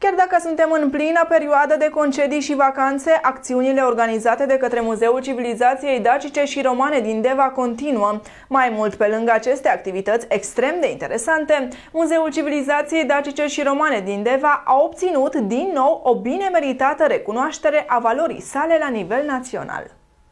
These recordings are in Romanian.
Chiar dacă suntem în plină perioadă de concedii și vacanțe, acțiunile organizate de către Muzeul Civilizației Dacice și Romane din Deva continuă. Mai mult, pe lângă aceste activități extrem de interesante, Muzeul Civilizației Dacice și Romane din Deva a obținut din nou o bine meritată recunoaștere a valorii sale la nivel național.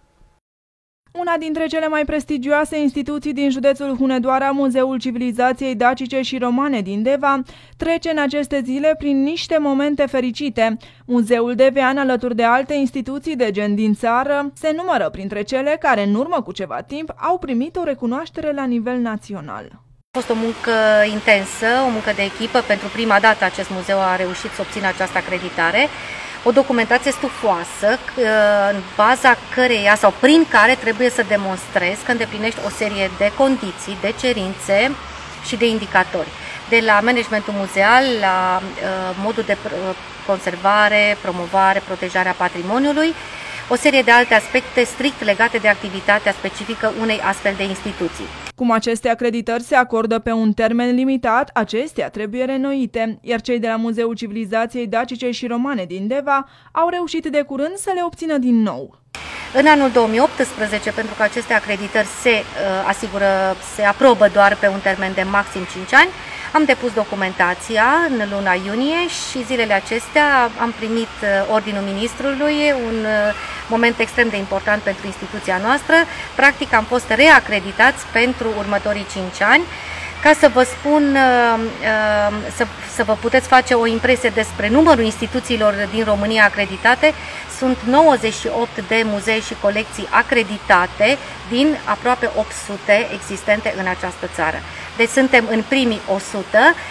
Una dintre cele mai prestigioase instituții din județul Hunedoara, Muzeul Civilizației Dacice și Romane din Deva, trece în aceste zile prin niște momente fericite. Muzeul devean, alături de alte instituții de gen din țară, se numără printre cele care, în urmă cu ceva timp, au primit o recunoaștere la nivel național. A fost o muncă intensă, o muncă de echipă. Pentru prima dată acest muzeu a reușit să obțină această acreditare. O documentație stufoasă, în baza căreia sau prin care trebuie să demonstrezi că îndeplinești o serie de condiții, de cerințe și de indicatori. De la managementul muzeal, la modul de conservare, promovare, protejarea patrimoniului, o serie de alte aspecte strict legate de activitatea specifică unei astfel de instituții. Cum aceste acreditări se acordă pe un termen limitat, acestea trebuie reînnoite, iar cei de la Muzeul Civilizației Dacice și Romane din Deva au reușit de curând să le obțină din nou. În anul 2018, pentru că aceste acreditări se aprobă doar pe un termen de maxim 5 ani, am depus documentația în luna iunie și zilele acestea am primit Ordinul Ministrului, un moment extrem de important pentru instituția noastră. Practic am fost reacreditați pentru următorii 5 ani. Ca să vă spun, să vă puteți face o impresie despre numărul instituțiilor din România acreditate, sunt 98 de muzee și colecții acreditate din aproape 800 existente în această țară. Deci suntem în primii 100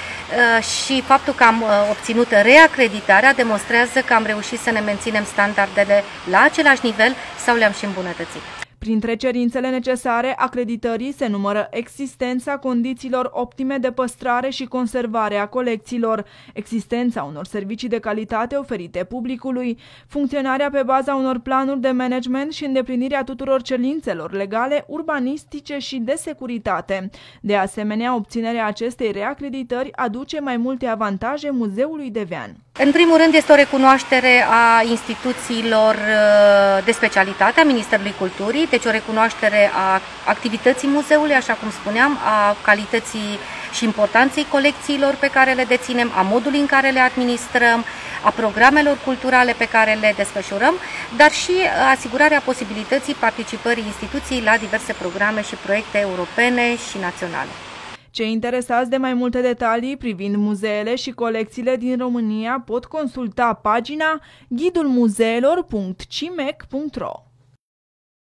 și faptul că am obținut reacreditarea demonstrează că am reușit să ne menținem standardele la același nivel sau le-am și îmbunătățit. Printre cerințele necesare acreditării se numără existența condițiilor optime de păstrare și conservare a colecțiilor, existența unor servicii de calitate oferite publicului, funcționarea pe baza unor planuri de management și îndeplinirea tuturor cerințelor legale, urbanistice și de securitate. De asemenea, obținerea acestei reacreditări aduce mai multe avantaje muzeului devean. În primul rând, este o recunoaștere a instituțiilor de specialitate a Ministerului Culturii, deci o recunoaștere a activității muzeului, așa cum spuneam, a calității și importanței colecțiilor pe care le deținem, a modului în care le administrăm, a programelor culturale pe care le desfășurăm, dar și asigurarea posibilității participării instituției la diverse programe și proiecte europene și naționale. Cei interesați de mai multe detalii privind muzeele și colecțiile din România pot consulta pagina ghidulmuzeelor.cimec.ro.